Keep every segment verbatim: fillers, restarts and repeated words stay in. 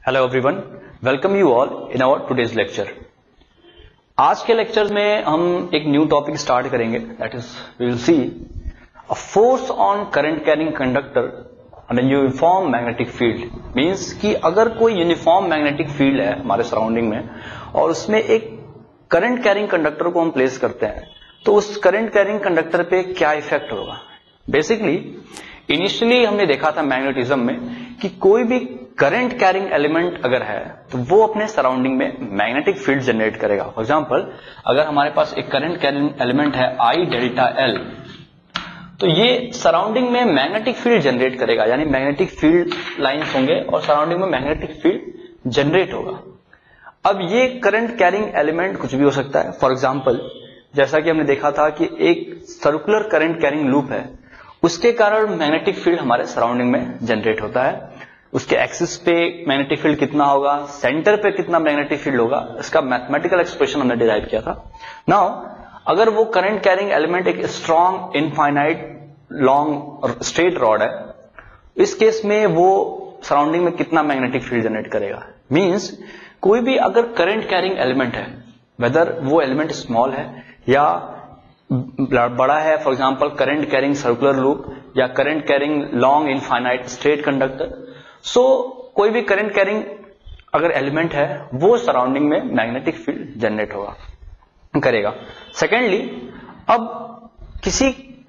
Hello everyone, welcome you all in our today's lecture. आज के lecture में हम एक न्यू टॉपिक स्टार्ट करेंगे, that is we will see a force on current carrying conductor on a uniform magnetic field. Means कि अगर कोई uniform magnetic field है हमारे सराउंडिंग में और उसमें एक करंट कैरिंग कंडक्टर को हम प्लेस करते हैं तो उस करंट कैरिंग कंडक्टर पे क्या इफेक्ट होगा। बेसिकली इनिशियली हमने देखा था मैग्नेटिज्म में कि कोई भी करंट कैरिंग एलिमेंट अगर है तो वो अपने सराउंडिंग में मैग्नेटिक फील्ड जनरेट करेगा। फॉर एग्जांपल, अगर हमारे पास एक करंट कैरिंग एलिमेंट है आई डेल्टा एल, तो ये सराउंडिंग में मैग्नेटिक फील्ड जनरेट करेगा, यानी मैग्नेटिक फील्ड लाइंस होंगे और सराउंडिंग में मैग्नेटिक फील्ड जनरेट होगा। अब ये करंट कैरिंग एलिमेंट कुछ भी हो सकता है। फॉर एग्जाम्पल, जैसा कि हमने देखा था कि एक सर्कुलर करंट कैरिंग लूप है, उसके कारण मैग्नेटिक फील्ड हमारे सराउंडिंग में जनरेट होता है। उसके एक्सिस पे मैग्नेटिक फील्ड कितना होगा, सेंटर पे कितना मैग्नेटिक फील्ड होगा, इसका मैथमेटिकल एक्सप्रेशन हमने डिराइव किया था। नाउ अगर वो करंट कैरिंग एलिमेंट एक strong infinite long straight rod है, इस केस में वो सराउंडिंग में कितना मैग्नेटिक फील्ड जनरेट करेगा। मींस कोई भी अगर करंट कैरिंग एलिमेंट है, वेदर वो एलिमेंट स्मॉल है या बड़ा है, for example current carrying circular loop या current carrying long infinite straight conductor, so कोई भी करंट कैरिंग अगर एलिमेंट है वो सराउंडिंग में मैग्नेटिक फील्ड जनरेट होगा करेगा। सेकेंडली, अब किसी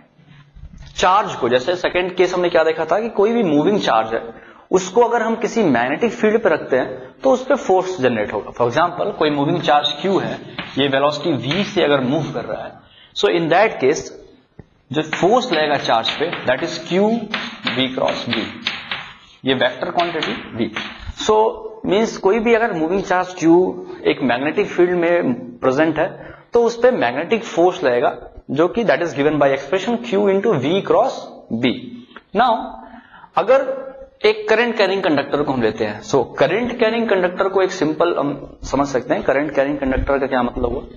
चार्ज को, जैसे सेकेंड केस हमने क्या देखा था कि कोई भी मूविंग चार्ज है उसको अगर हम किसी मैग्नेटिक फील्ड पे रखते हैं तो उस पर फोर्स जनरेट होगा। फॉर एग्जांपल, कोई मूविंग चार्ज Q है, ये वेलोसिटी v से अगर मूव कर रहा है, सो इन दैट केस जो फोर्स लगेगा चार्ज पे that is Q v cross v, ये vector quantity v। So means कोई भी अगर मूविंग चार्ज Q एक मैग्नेटिक फील्ड में प्रेजेंट है तो उस पे मैग्नेटिक फोर्स लगेगा, जो कि that is given by expression Q into v cross b। Now अगर एक करंट कैरिंग कंडक्टर को हम लेते हैं, सो करंट कैरिंग कंडक्टर को एक सिंपल हम समझ सकते हैं। करंट कैरिंग कंडक्टर का क्या मतलब हुआ?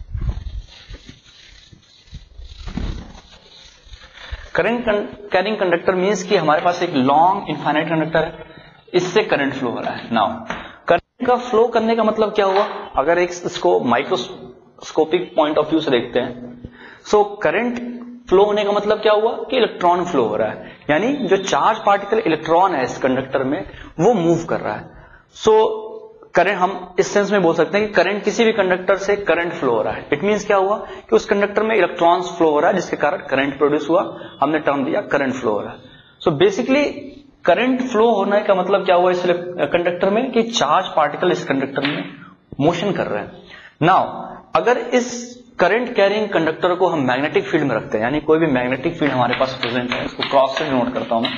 करंट कैरिंग कंडक्टर मींस कि हमारे पास एक लॉन्ग इनफाइनाइट कंडक्टर है, इससे करंट फ्लो हो रहा है। नाउ करंट का फ्लो करने का मतलब क्या हुआ? अगर एक इसको माइक्रोस्कोपिक पॉइंट ऑफ व्यू से देखते हैं, सो करंट फ्लो होने का मतलब क्या हुआ कि इलेक्ट्रॉन फ्लो हो रहा है, यानी जो चार्ज पार्टिकल इलेक्ट्रॉन है इस कंडक्टर में वो मूव कर रहा है। सो so, करंट हम इस सेंस में बोल सकते हैं कि करंट किसी भी कंडक्टर से करंट फ्लो हो रहा है। इट मींस क्या हुआ कि उस कंडक्टर में इलेक्ट्रॉन्स फ्लो हो रहा है जिसके कारण करंट प्रोड्यूस हुआ, हमने टर्म दिया करंट फ्लो हो रहा है। सो बेसिकली करंट फ्लो होने का मतलब क्या हुआ इस कंडक्टर में कि चार्ज पार्टिकल इस कंडक्टर में मोशन कर रहे हैं। नाउ अगर इस करंट कैरिंग कंडक्टर को हम मैग्नेटिक फील्ड में रखते हैं, यानी कोई भी मैग्नेटिक फील्ड हमारे पास प्रेजेंट है, इसको क्रॉस से डिनोट करता हूं मैं,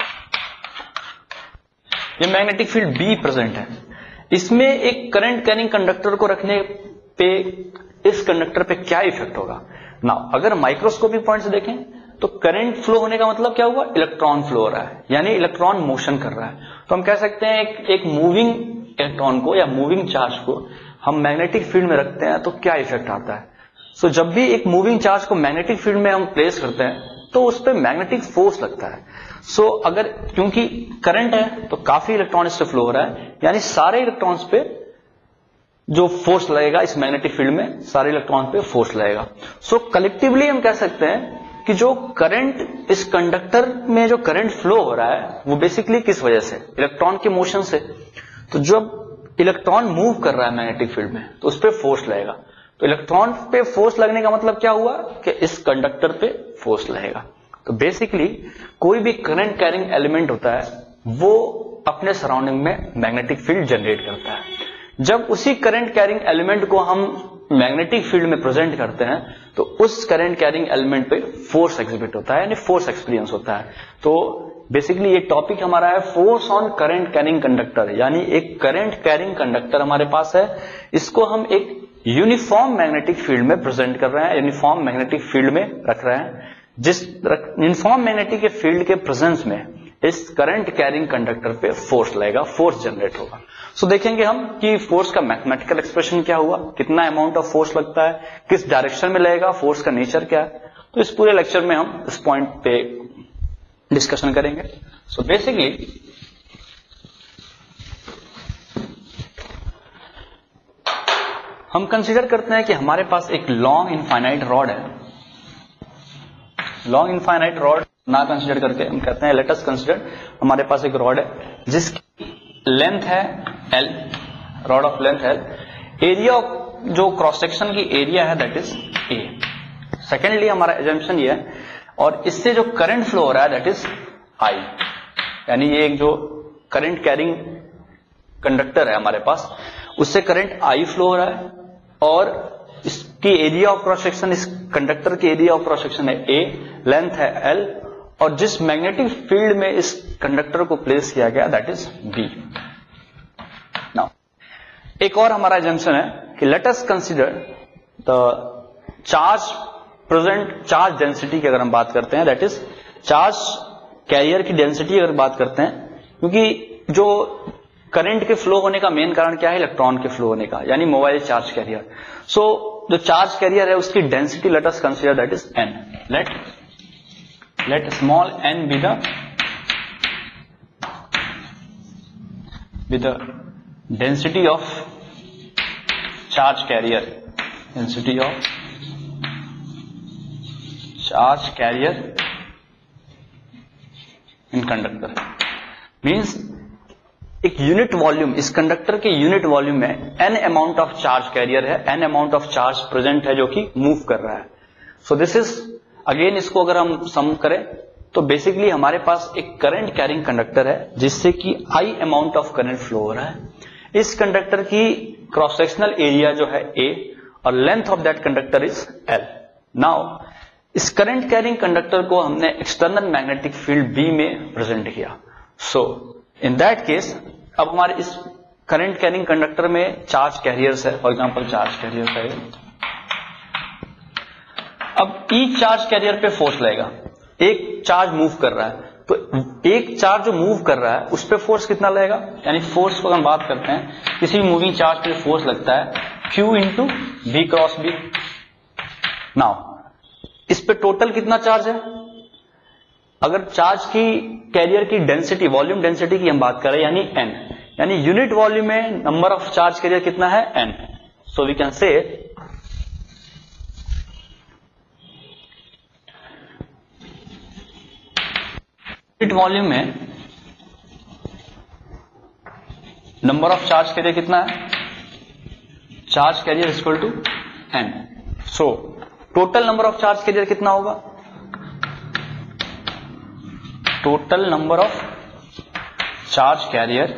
ये मैग्नेटिक फील्ड B प्रेजेंट है, इसमें एक करंट कैरिंग कंडक्टर को रखने पे इस कंडक्टर पे क्या इफेक्ट होगा। नाउ अगर माइक्रोस्कोपिक पॉइंट से देखें तो करंट फ्लो होने का मतलब क्या हुआ? इलेक्ट्रॉन फ्लो हो रहा है, यानी इलेक्ट्रॉन मोशन कर रहा है। तो हम कह सकते हैं एक, एक मूविंग इलेक्ट्रॉन को या मूविंग चार्ज को हम मैग्नेटिक फील्ड में रखते हैं तो क्या इफेक्ट आता है। सो so, जब भी एक मूविंग चार्ज को मैग्नेटिक फील्ड में हम प्लेस करते हैं तो उस पर मैग्नेटिक फोर्स लगता है। सो so, अगर क्योंकि करंट है तो काफी इलेक्ट्रॉन इससे फ्लो हो रहा है, यानी सारे इलेक्ट्रॉन्स पे जो फोर्स लगेगा इस मैग्नेटिक फील्ड में, सारे इलेक्ट्रॉन पे फोर्स लगेगा। सो so, कलेक्टिवली हम कह सकते हैं कि जो करंट इस कंडक्टर में जो करंट फ्लो हो रहा है वो बेसिकली किस वजह से? इलेक्ट्रॉन के मोशन से। तो जब इलेक्ट्रॉन मूव कर रहा है मैग्नेटिक फील्ड में तो उस पर फोर्स लगेगा। तो इलेक्ट्रॉन पे फोर्स लगने का मतलब क्या हुआ कि इस कंडक्टर पे फोर्स लगेगा। तो बेसिकली कोई भी करंट कैरिंग एलिमेंट होता है वो अपने सराउंडिंग में मैग्नेटिक फील्ड जनरेट करता है। जब उसी करंट कैरिंग एलिमेंट को हम मैग्नेटिक फील्ड में प्रेजेंट करते हैं तो उस करंट कैरिंग एलिमेंट पे फोर्स एग्जिबिट होता है, यानी फोर्स एक्सपीरियंस होता है। तो बेसिकली ये टॉपिक हमारा है force on current carrying conductor, यानी एक करंट कैरिंग कंडक्टर हमारे पास है, इसको हम एक यूनिफॉर्म मैग्नेटिक फील्ड में प्रेजेंट कर रहे हैं, यूनिफॉर्म मैग्नेटिक फील्ड में रख रहे हैं। जिस यूनिफॉर्म मैग्नेटिक के फील्ड के प्रेजेंस में इस करंट कैरिंग कंडक्टर पे फोर्स लगेगा, फोर्स जनरेट होगा। सो so, देखेंगे हम कि फोर्स का मैथमेटिकल एक्सप्रेशन क्या हुआ, कितना अमाउंट ऑफ फोर्स लगता है, किस डायरेक्शन में लगेगा, फोर्स का नेचर क्या है। तो इस पूरे लेक्चर में हम इस पॉइंट पे डिस्कशन करेंगे। सो बेसिकली हम कंसीडर करते हैं कि हमारे पास एक लॉन्ग इनफाइनाइट रॉड है, लॉन्ग इनफाइनाइट रॉड ना कंसीडर करके हम कहते हैं लेट अस कंसीडर हमारे पास एक रॉड है जिसकी लेंथ है L, rod of length L, area जो क्रॉस सेक्शन की एरिया है दैट इज A। सेकेंडली हमारा एजम्पशन ये है और इससे जो करंट फ्लो हो रहा है दैट इज I, यानी ये एक जो करंट कैरिंग कंडक्टर है हमारे पास, उससे करंट I फ्लो हो रहा है और इसकी एरिया ऑफ क्रॉस सेक्शन, इस कंडक्टर की एरिया ऑफ क्रॉस सेक्शन है A, लेंथ है L और जिस मैग्नेटिक फील्ड में इस कंडक्टर को प्लेस किया गया दैट इज B। नाउ एक और हमारा एजम्पशन है कि let us consider the charge present, charge density की अगर हम बात करते हैं दैट इज चार्ज कैरियर की डेंसिटी अगर बात करते हैं, क्योंकि जो करंट के फ्लो होने का मेन कारण क्या है, इलेक्ट्रॉन के फ्लो होने का, यानी मोबाइल चार्ज कैरियर। सो जो चार्ज कैरियर है उसकी density let us consider that is n, let let small n be the be the density of charge carrier, density of charge carrier in conductor. Means एक unit volume, इस conductor के unit volume में n amount of charge carrier है, n amount of charge present है जो कि move कर रहा है। सो दिस इज अगेन, इसको अगर हम सम करें तो बेसिकली हमारे पास एक करंट कैरिंग कंडक्टर है जिससे कि I amount of current flow हो रहा है। इस कंडक्टर की क्रॉस सेक्शनल एरिया जो है A और length of that conductor is L। Now इस करंट कैरिंग कंडक्टर को हमने एक्सटर्नल मैग्नेटिक फील्ड B में प्रेजेंट किया। सो इन दैट केस अब हमारे इस करंट कैरिंग कंडक्टर में चार्ज कैरियर्स है, फॉर एग्जांपल चार्ज कैरियर है। अब ईच चार्ज कैरियर पे फोर्स लगेगा, एक चार्ज मूव कर रहा है तो एक चार्ज जो मूव कर रहा है उस पे फोर्स कितना लगेगा, यानी फोर्स को हम बात करते हैं किसी भी मूविंग चार्ज पे फोर्स लगता है Q into B cross B. Now इस पे टोटल कितना चार्ज है, अगर चार्ज की कैरियर की डेंसिटी, वॉल्यूम डेंसिटी की हम बात करें यानी n, यानी यूनिट वॉल्यूम में नंबर ऑफ चार्ज कैरियर कितना है n। So we can say unit volume में नंबर ऑफ चार्ज कैरियर कितना है, charge carrier equal to n। So total number of charge carrier कितना होगा, total number of charge carrier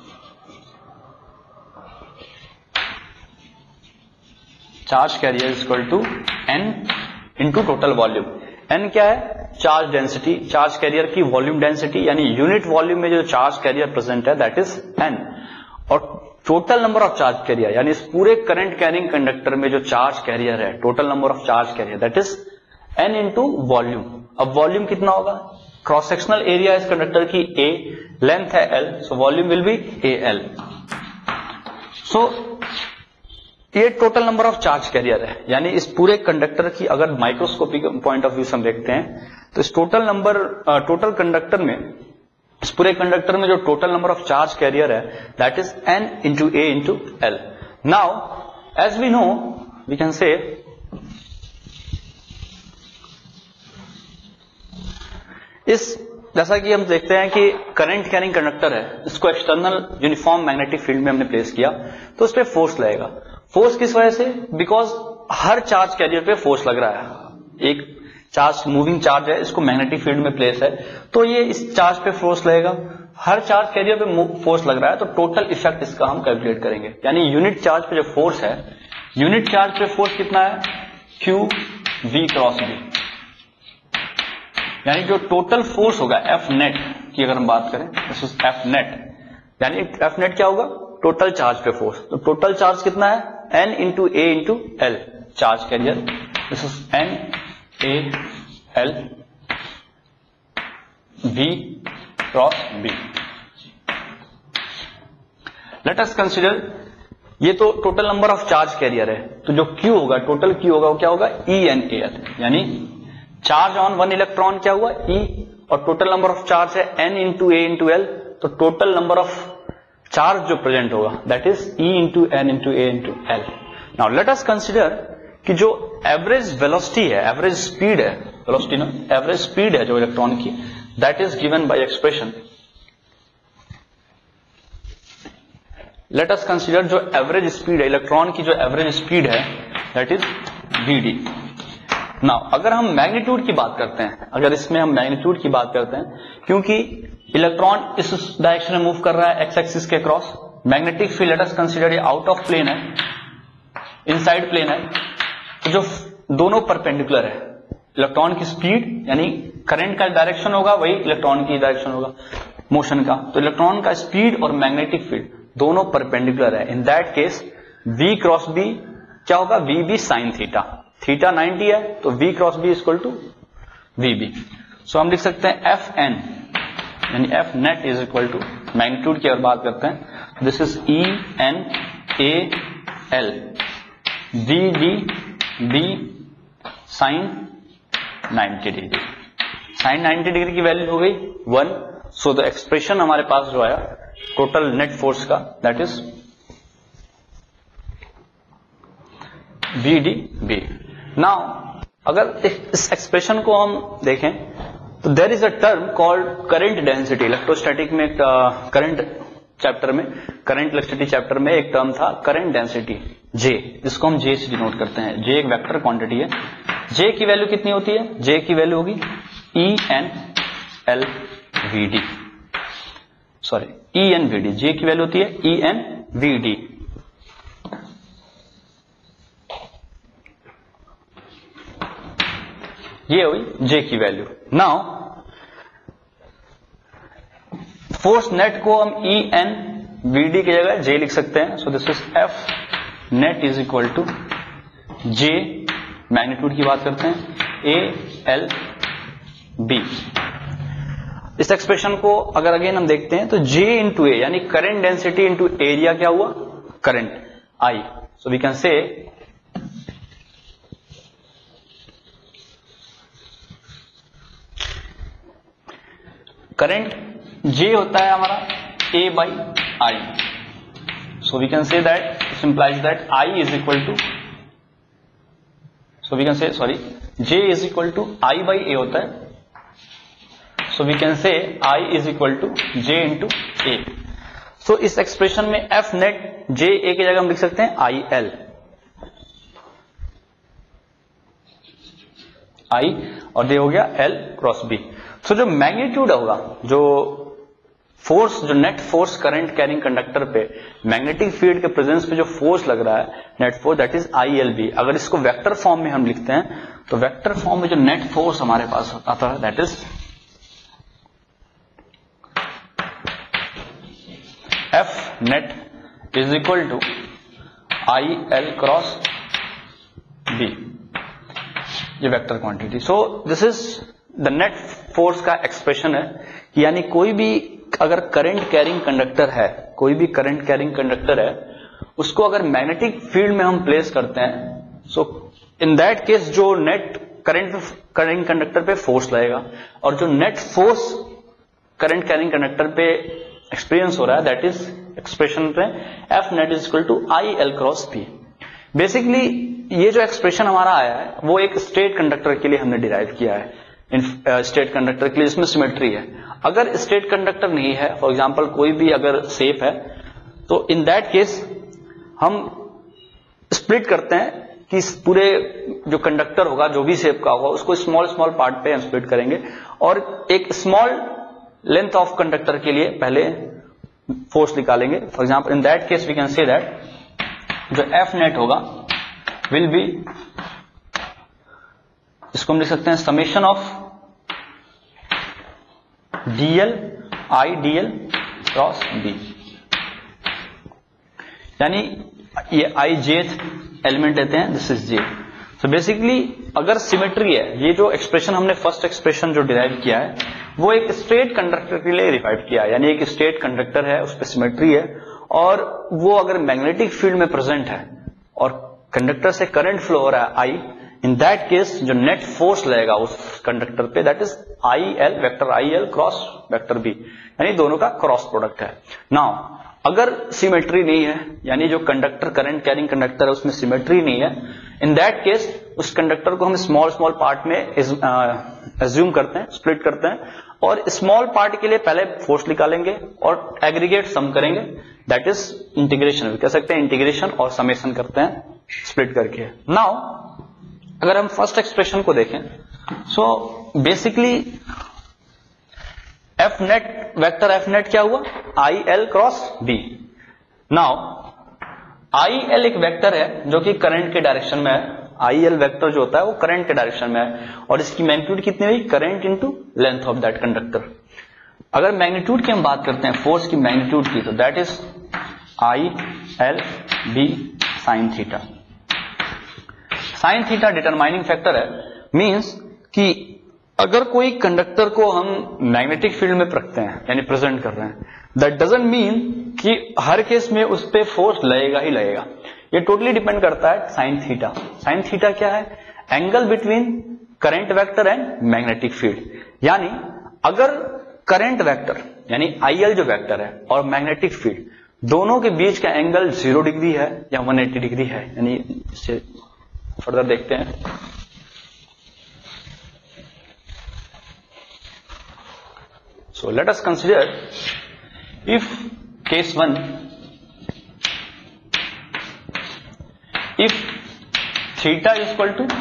charge carrier equal to n into total volume. n क्या है, charge density, charge carrier की volume density, यानी unit volume में जो charge career present है that is n, और total number of charge carrier यानी इस पूरे करंट कैरिंग कंडक्टर में जो चार्ज कैरियर है, total number of charge carrier that is n into volume. अब वॉल्यूम कितना होगा, क्रॉस सेक्शनल एरिया इस कंडक्टर की A, लेंथ है L, so volume will be A L। So ये total number of charge carrier है, यानी इस पूरे कंडक्टर की अगर माइक्रोस्कोपिक पॉइंट ऑफ व्यू से हम देखते हैं तो इस टोटल नंबर टोटल कंडक्टर में, इस पूरे कंडक्टर में जो total number of charge carrier है that is n into A into L। Now as we know we can say इस, जैसा कि हम देखते हैं कि करंट कैरिंग कंडक्टर है, इसको एक्सटर्नल यूनिफॉर्म मैग्नेटिक फील्ड में हमने प्लेस किया तो उस पर फोर्स लगेगा। फोर्स किस वजह से, बिकॉज हर चार्ज कैरियर पे फोर्स लग रहा है, एक चार्ज मूविंग चार्ज है, इसको मैग्नेटिक फील्ड में प्लेस है तो ये इस चार्ज पे फोर्स लगेगा, हर चार्ज कैरियर पे फोर्स लग रहा है तो टोटल इफेक्ट इसका हम कैलकुलेट करेंगे। यानी यूनिट चार्ज पे जो फोर्स है, यूनिट चार्ज पे फोर्स कितना है, Q V क्रॉस B, यानी जो टोटल फोर्स होगा F नेट की अगर हम बात करें दिस इज F नेट, यानी F नेट क्या होगा, टोटल चार्ज पे फोर्स। तो टोटल चार्ज कितना है, N into A into L charge carrier, this is N A L V cross B। Let us consider, ये तो total number of charge carrier है, तो जो Q होगा, टोटल Q होगा वो क्या होगा, E N A L, यानी चार्ज ऑन वन इलेक्ट्रॉन क्या हुआ E, और टोटल नंबर ऑफ चार्ज है N into A into L, तो टोटल नंबर ऑफ चार्ज जो प्रेजेंट होगा that is E into N into A into L। Now let us consider कि जो average velocity है, एवरेज स्पीड है, velocity ना, average speed है जो इलेक्ट्रॉन की, that is given by expression. Let us consider जो एवरेज स्पीड है इलेक्ट्रॉन की, जो एवरेज स्पीड है that is we d. Now अगर हम मैग्नीट्यूड की बात करते हैं, अगर इसमें हम मैग्नीट्यूड की बात करते हैं, क्योंकि इलेक्ट्रॉन इस डायरेक्शन में मूव कर रहा है एक्स एक्सिस के cross, magnetic field let us consider ये आउट ऑफ प्लेन है, इनसाइड प्लेन है, तो जो दोनों परपेंडिकुलर है, इलेक्ट्रॉन की स्पीड यानी करंट का डायरेक्शन होगा वही इलेक्ट्रॉन की डायरेक्शन होगा मोशन का, तो इलेक्ट्रॉन का स्पीड और मैग्नेटिक फील्ड दोनों परपेंडिकुलर है. In that case V cross B क्या होगा, V B sine theta, theta ninety है तो V cross B equal to V B. So हम लिख सकते हैं एफ एन यानी F net is equal to, magnitude की अगर बात करते हैं, this is E N A L V D B sine ninety degree. Sine ninety degree की वैल्यू हो गई वन. सो द एक्सप्रेशन हमारे पास जो आया टोटल नेट फोर्स का that is we D B. Now अगर इस एक्सप्रेशन को हम देखें तो there is a term called current density. Electrostatic में करंट चैप्टर में करंट इलेक्ट्रिसिटी चैप्टर में एक टर्म था करंट डेंसिटी J, जिसको हम J से डिनोट करते हैं. J एक वेक्टर क्वांटिटी है. J की वैल्यू कितनी होती है, J की वैल्यू होगी E N L V D, sorry E N V D. J की वैल्यू होती है E N V D. ये हुई J की वैल्यू. नाउ फोर्स नेट को हम E N V D की जगह J लिख सकते हैं. So this is F net is equal to J, magnitude की बात करते हैं, A L B. इस एक्सप्रेशन को अगर अगेन हम देखते हैं तो J इंटू ए यानी करंट डेंसिटी इंटू एरिया क्या हुआ, current I. So we can say current J होता है हमारा A by I. So we can say that this implies that I is equal to, so we can say sorry J is equal to I by A होता है. So we can say I is equal to J into A. So इस expression में F net J A की जगह हम लिख सकते हैं I L, I और ये हो गया L क्रॉस B. सो जो मैग्नीट्यूड होगा, जो फोर्स, जो net force current carrying conductor पे मैग्नेटिक फील्ड के प्रेजेंस पे जो फोर्स लग रहा है net force that is I L B. अगर इसको वेक्टर फॉर्म में हम लिखते हैं तो वेक्टर फॉर्म में जो नेट फोर्स हमारे पास आता है that is F net is equal to I L cross B, ये vector quantity. So this is the net force का एक्सप्रेशन है कि यानी कोई भी अगर करंट कैरिंग कंडक्टर है, कोई भी करंट कैरिंग कंडक्टर है, उसको अगर मैग्नेटिक फील्ड में हम प्लेस करते हैं, सो इन दैट केस जो नेट करंट कैरिंग कंडक्टर पे फोर्स लगेगा और जो net force current carrying conductor पे एक्सपीरियंस हो रहा है दैट इज एक्सप्रेशन पे F net is equal to I L cross B. Basically ये जो एक्सप्रेशन हमारा आया है वो एक स्ट्रेट कंडक्टर के लिए हमने डिराइव किया है, स्ट्रेट uh, कंडक्टर के लिए जिसमें सिमेट्री है. अगर स्ट्रेट कंडक्टर नहीं है, फॉर एग्जांपल कोई भी अगर शेप है, तो इन दैट केस हम स्प्लिट करते हैं कि पूरे जो कंडक्टर होगा, जो भी शेप का होगा, उसको स्मॉल स्मॉल पार्ट पे हम स्प्लिट करेंगे और एक स्मॉल लेंथ ऑफ कंडक्टर के लिए पहले फोर्स निकालेंगे. For example in that case we can say that जो एफ नेट होगा विल बी, इसको हम लिख सकते हैं summation of D L I D L cross B, यानी ये आई जेथ एलिमेंट लेते हैं, this is J. So basically अगर सिमेट्री है, ये जो एक्सप्रेशन हमने फर्स्ट एक्सप्रेशन जो डिराइव किया है वो एक स्ट्रेट कंडक्टर के लिए डिराइव किया है, यानी एक स्ट्रेट कंडक्टर है, उस पर सिमेट्री है और वो अगर मैग्नेटिक फील्ड में प्रेजेंट है और कंडक्टर से करंट फ्लो हो रहा है आई, इन दैट केस जो नेट फोर्स लगेगा उस कंडक्टर पे that is I L vector I L cross vector B, यानी दोनों का क्रॉस प्रोडक्ट है. नाउ अगर सिमेट्री नहीं है, यानी जो कंडक्टर करंट कैरिंग कंडक्टर है उसमें सिमेट्री नहीं है, इन दैट केस उस कंडक्टर को हम स्मॉल स्मॉल पार्ट में एज्यूम करते हैं, स्प्लिट करते हैं, और स्मॉल पार्ट के लिए पहले फोर्स निकालेंगे और एग्रीगेट सम करेंगे, दैट इज इंटीग्रेशन, कह सकते हैं इंटीग्रेशन और समेशन करते हैं स्प्लिट करके। नाउ अगर हम फर्स्ट एक्सप्रेशन को देखें, so basically F net vector F net क्या हुआ, I L cross B. Now I L एक वेक्टर है जो कि करंट के डायरेक्शन में है, आई एल वेक्टर जो होता है वो करंट के डायरेक्शन में है, और इसकी मैग्नीट्यूड कितनी हुई, current into length of that conductor. अगर मैग्नीट्यूड की हम बात करते हैं, फोर्स की मैग्नीट्यूड की, तो that is I L B sine theta. Sine theta determining factor है, मींस कि अगर कोई कंडक्टर को हम मैग्नेटिक फील्ड में रखते हैं यानी प्रेजेंट कर रहे हैं, दैट डजंट मीन कि हर केस में उस पे फोर्स लगेगा ही लगेगा, ये टोटली डिपेंड करता है साइन थीटा। साइन थीटा क्या है, angle between current vector and magnetic field. यानी अगर करंट वेक्टर यानी आई एल जो वेक्टर है और मैग्नेटिक फील्ड दोनों के बीच का एंगल जीरो डिग्री है या वन एटी डिग्री है, यानी इसे फर्दर देखते हैं। So let us consider if case one, if theta is equal to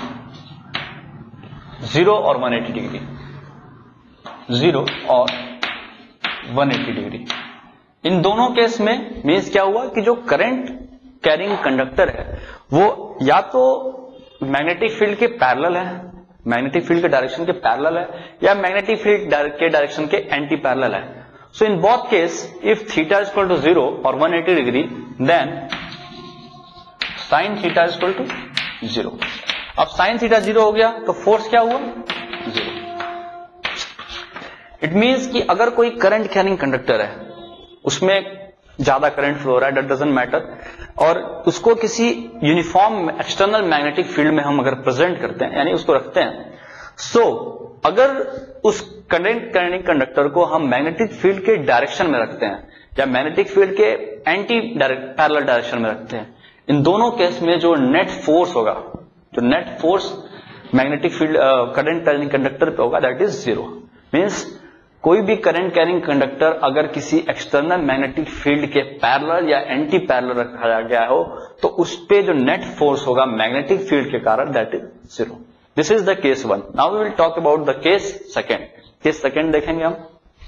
zero or one eighty degree, zero और one eighty डिग्री, इन दोनों केस में मीन्स क्या हुआ कि जो करंट कैरिंग कंडक्टर है वो या तो मैग्नेटिक फील्ड के पैरेलल है, मैग्नेटिक फील्ड के डायरेक्शन के पैरेलल है, या मैग्नेटिक फील्ड के डायरेक्शन के एंटी पैरेलल है। So in both case if theta is equal to zero और one eighty degree, then sine theta is equal to zero. अब साइन थीटा जीरो हो गया तो फोर्स क्या हुआ, जीरो। इट मींस कि अगर कोई करंट कैरिंग कंडक्टर है, उसमें ज्यादा करंट फ्लो हो रहा है, दैट डजंट मैटर, और उसको किसी यूनिफॉर्म एक्सटर्नल मैग्नेटिक फील्ड में हम अगर प्रेजेंट करते हैं यानी उसको रखते हैं, सो so, अगर उस करंट कैरिंग कंडक्टर को हम मैग्नेटिक फील्ड के डायरेक्शन में रखते हैं या मैग्नेटिक फील्ड के एंटी पैरेलल डायरेक्शन में रखते हैं, इन दोनों केस में जो नेट फोर्स होगा, जो net force magnetic field current carrying conductor पे होगा, दैट इज जीरो। मींस कोई भी करंट कैरिंग कंडक्टर अगर किसी एक्सटर्नल मैग्नेटिक फील्ड के पैरेलल या एंटी पैरेलल रखा गया हो तो उस पे जो नेट फोर्स होगा मैग्नेटिक फील्ड के कारण, that is zero. This is the case one. Now we will talk about the case second. Case second देखेंगे हम।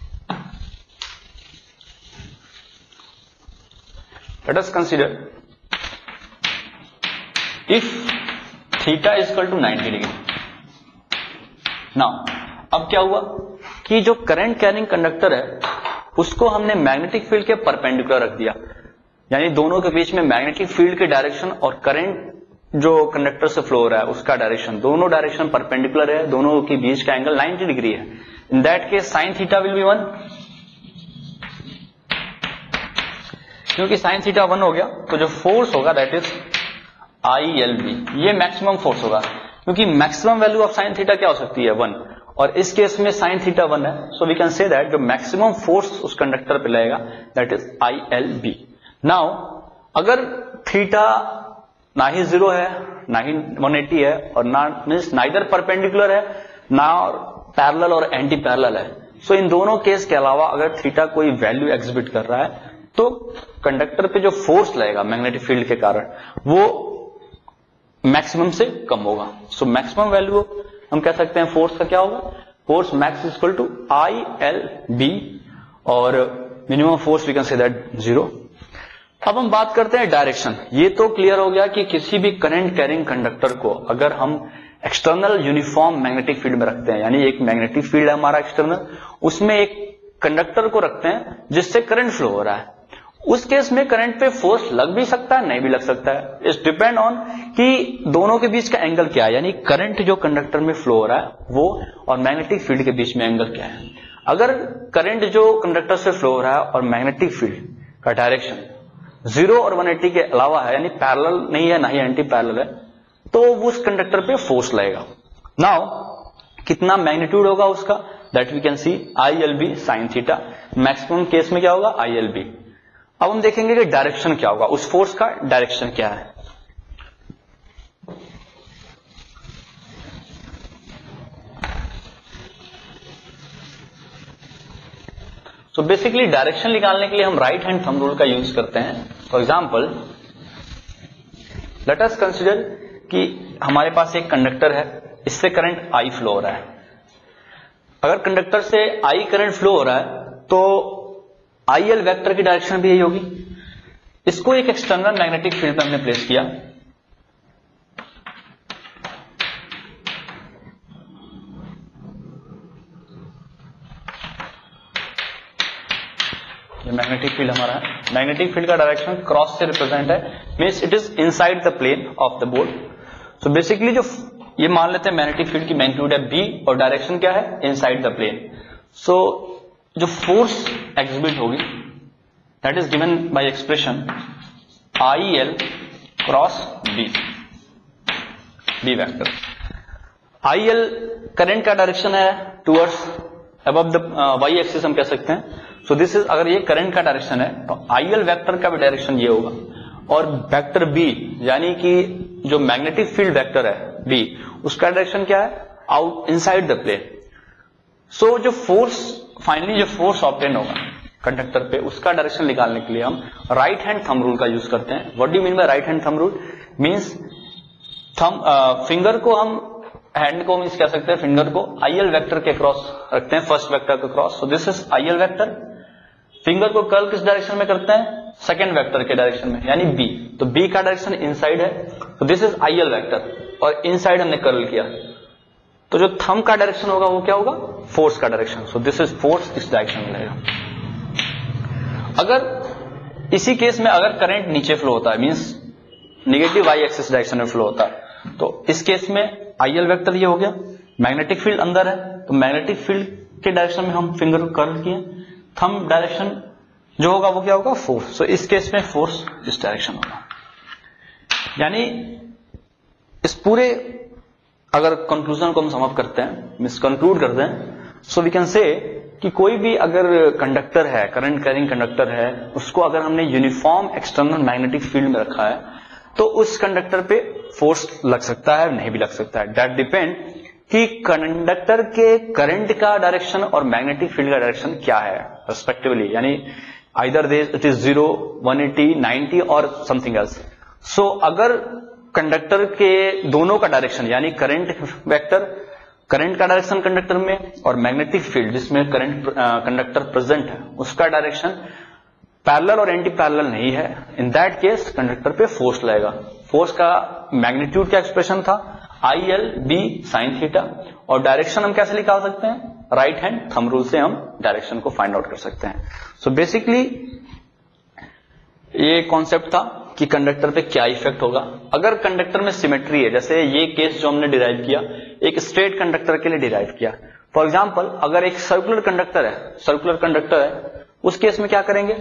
Let us consider if theta is equal to ninety degree. Now अब क्या हुआ कि जो current carrying conductor है उसको हमने मैग्नेटिक फील्ड के परपेंडिकुलर रख दिया, यानी दोनों के बीच में मैग्नेटिक फील्ड के डायरेक्शन और करंट जो कंडक्टर से फ्लो हो रहा है उसका डायरेक्शन, दोनों डायरेक्शन परपेंडिकुलर है, दोनों के बीच का एंगल नाइंटी डिग्री है। In that case sine theta will be one, क्योंकि साइन थीटा वन हो गया तो जो फोर्स होगा that is I L B, ये मैक्सिमम फोर्स होगा, क्योंकि maximum value of sine theta क्या हो सकती है, वन, और इस केस में साइन थीटा वन है, so we can say that जो मैक्सिमम फोर्स उस कंडक्टर पे लगेगा that is I L B. Now अगर थीटा ना ही जीरो है ना ही वन एटी है और ना मीन्स नाइदर परपेंडिकुलर है ना पैरेलल और एंटी पैरेलल है, सो so इन दोनों केस के अलावा अगर थीटा कोई वैल्यू एग्जिबिट कर रहा है तो कंडक्टर पे जो फोर्स लगेगा मैग्नेटिक फील्ड के कारण वो मैक्सिमम से कम होगा। सो मैक्सिमम वैल्यू हम कह सकते हैं फोर्स का क्या होगा, force max is equal to I L B, और minimum force we can say that zero. अब हम बात करते हैं डायरेक्शन। ये तो क्लियर हो गया कि किसी भी करंट कैरिंग कंडक्टर को अगर हम एक्सटर्नल यूनिफॉर्म मैग्नेटिक फील्ड में रखते हैं, यानी एक मैग्नेटिक फील्ड है हमारा एक्सटर्नल, उसमें एक कंडक्टर को रखते हैं जिससे करंट फ्लो हो रहा है, उस केस में करंट पे फोर्स लग भी सकता है नहीं भी लग सकता है। इट्स डिपेंड ऑन कि दोनों के बीच का एंगल क्या है, यानी करंट जो कंडक्टर में फ्लो हो रहा है वो और मैग्नेटिक फील्ड के बीच में एंगल क्या है। अगर करंट जो कंडक्टर से फ्लो हो रहा है और मैग्नेटिक फील्ड का डायरेक्शन जीरो और वन एटी के अलावा है, यानी पैरेलल नहीं है ना ही एंटी पैरेलल है, तो वो उस कंडक्टर पे फोर्स लगेगा। नाउ कितना मैग्नीट्यूड होगा उसका, that we can see I L B sine theta. Maximum case में क्या होगा, आई एल बी। अब हम देखेंगे कि डायरेक्शन क्या होगा, उस फोर्स का डायरेक्शन क्या है। तो बेसिकली डायरेक्शन निकालने के लिए हम राइट हैंड थंब रूल का यूज करते हैं। For example let us consider कि हमारे पास एक कंडक्टर है, इससे करंट आई फ्लो हो रहा है। अगर कंडक्टर से आई करंट फ्लो हो रहा है तो आई एल वेक्टर की डायरेक्शन भी यही होगी। इसको एक एक्सटर्नल मैग्नेटिक फील्ड पे हमने प्लेस किया, ये मैग्नेटिक फील्ड हमारा है। मैग्नेटिक फील्ड का डायरेक्शन क्रॉस से रिप्रेजेंट है, means it is inside the plane of the board. So basically जो ये मान लेते हैं मैग्नेटिक फील्ड की मैग्नीट्यूड है बी और डायरेक्शन क्या है, इनसाइड द प्लेन। सो जो फोर्स एग्जिबिट होगी that is given by expression I L cross B, B vector. I L current का डायरेक्शन है towards above the Y axis हम कह सकते हैं। सो दिस इज, अगर ये करंट का डायरेक्शन है तो आई एल वेक्टर का भी डायरेक्शन ये होगा, और वेक्टर बी यानी कि जो मैग्नेटिक फील्ड वेक्टर है बी, उसका डायरेक्शन क्या है, out inside the plane. So जो फोर्स फाइनली जो फोर्स ऑब्टेन होगा कंडक्टर पे, उसका डायरेक्शन निकालने के लिए हम राइट हैंड थंब रूल का यूज करते हैं। What do you mean by right hand thumb rule? Means thumb finger को हम हैंड को मींस कह सकते हैं फिंगर को आई एल वेक्टर के क्रॉस रखते हैं, फर्स्ट वेक्टर के cross. So this is I L vector. Finger को कर्ल किस डायरेक्शन में करते हैं, सेकेंड वेक्टर के डायरेक्शन में, यानी बी। तो बी का डायरेक्शन इनसाइड है, तो this is I L vector, और इनसाइड हमने कर्ल किया। तो जो थंब का डायरेक्शन होगा वो क्या होगा, फोर्स का direction. So this is force, इस डायरेक्शन में रहेगा। अगर इसी केस में अगर करंट नीचे फ्लो होता है, means negative Y axis direction में फ्लो होता है, तो इस केस में आई एल वेक्टर ये हो गया, मैग्नेटिक फील्ड अंदर है तो मैग्नेटिक फील्ड के डायरेक्शन में हम फिंगर को कर्ल किए, थंब डायरेक्शन जो होगा वो क्या होगा, फोर्स। सो इस केस में फोर्स इस डायरेक्शन होगा। यानी इस पूरे अगर कंक्लूजन को हम सम अप करते हैं, मिस कंक्लूड करते हैं, सो वी कैन से कि कोई भी अगर कंडक्टर है, करंट कैरिंग कंडक्टर है, उसको अगर हमने यूनिफॉर्म एक्सटर्नल मैग्नेटिक फील्ड में रखा है तो उस कंडक्टर पे फोर्स लग सकता है, नहीं भी लग सकता है। दैट डिपेंड कि कंडक्टर के करंट का डायरेक्शन और मैग्नेटिक फील्ड का डायरेक्शन क्या है रेस्पेक्टिवली, यानी either it is zero, one eighty, ninety और समथिंग एल्स। सो अगर कंडक्टर के दोनों का डायरेक्शन यानी करंट वेक्टर, करंट का डायरेक्शन कंडक्टर में, और मैग्नेटिक फील्ड जिसमें करंट कंडक्टर प्रेजेंट है उसका डायरेक्शन पैरेलल और एंटी पैरेलल नहीं है, इन दैट केस कंडक्टर पे फोर्स लगेगा। फोर्स का मैग्नीट्यूड का एक्सप्रेशन था I L B sine theta, और डायरेक्शन हम कैसे निकाल सकते हैं, राइट हैंड थंब रूल से हम डायरेक्शन को फाइंड आउट कर सकते हैं। सो so बेसिकली ये कॉन्सेप्ट था कि कंडक्टर पे क्या इफेक्ट होगा अगर कंडक्टर में सिमेट्री है। जैसे ये केस जो हमने डिराइव किया, एक स्ट्रेट कंडक्टर के लिए डिराइव किया। फॉर एग्जाम्पल अगर एक सर्कुलर कंडक्टर है, सर्कुलर कंडक्टर है, उस केस में क्या करेंगे,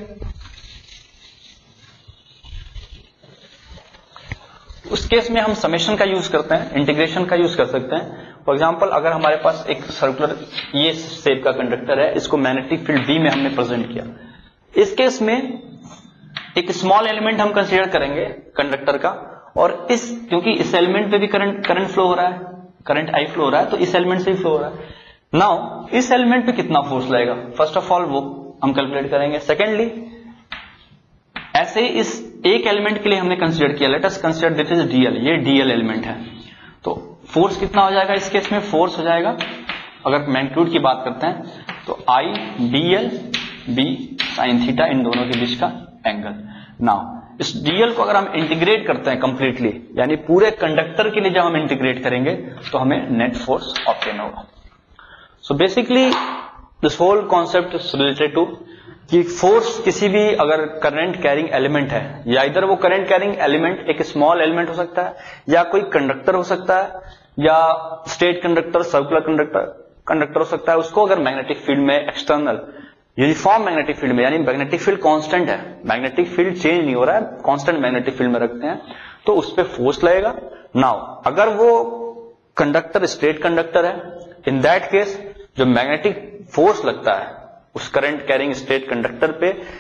उस केस में हम समेशन का यूज करते हैं, इंटीग्रेशन का यूज कर सकते हैं। फॉर एग्जाम्पल अगर हमारे पास एक सर्कुलर ये शेप का कंडक्टर है, इसको मैग्नेटिक फील्ड बी में हमने प्रेजेंट किया, इस केस में एक स्मॉल एलिमेंट हम कंसीडर करेंगे कंडक्टर का, और इस क्योंकि इस एलिमेंट पे भी करंट करंट फ्लो हो रहा है, करंट आई फ्लो हो रहा है, तो इस एलिमेंट से ही फ्लो हो रहा है। नाउ इस एलिमेंट पे कितना फोर्स लगेगा, फर्स्ट ऑफ ऑल वो हम कैलकुलेट करेंगे। सेकेंडली ऐसे ही इस एक एलिमेंट के लिए हमने कंसीडर किया, let us consider this is D L, ये डीएल एलिमेंट है, तो फोर्स कितना हो जाएगा इस केस में, फोर्स हो जाएगा अगर मैग्नीट्यूड की बात करते हैं तो I D L B sine theta, इन दोनों के बीच का एंगल। नाउ इस डीएल को अगर हम इंटीग्रेट करते हैं कंप्लीटली, यानी पूरे कंडक्टर के लिए जब हम इंटीग्रेट करेंगे तो हमें नेट फोर्स ऑब्टेन होगा। So basically this whole concept is related to कि फोर्स किसी भी अगर करंट कैरिंग एलिमेंट है, या इधर वो करंट कैरिंग एलिमेंट एक स्मॉल एलिमेंट हो सकता है, या कोई कंडक्टर हो सकता है, या straight conductor, circular conductor conductor हो सकता है, उसको अगर मैग्नेटिक फील्ड में एक्सटर्नल यूनिफॉर्म मैग्नेटिक फील्ड में, यानी मैग्नेटिक फील्ड कांस्टेंट है, मैग्नेटिक फील्ड चेंज नहीं हो रहा है, कांस्टेंट मैग्नेटिक फील्ड में रखते हैं, तो उस पर फोर्स लगेगा। नाउ अगर वो कंडक्टर स्ट्रेट कंडक्टर है, इन दैट केस जो मैग्नेटिक फोर्स लगता है उस करंट कैरिंग स्ट्रेट कंडक्टर पे,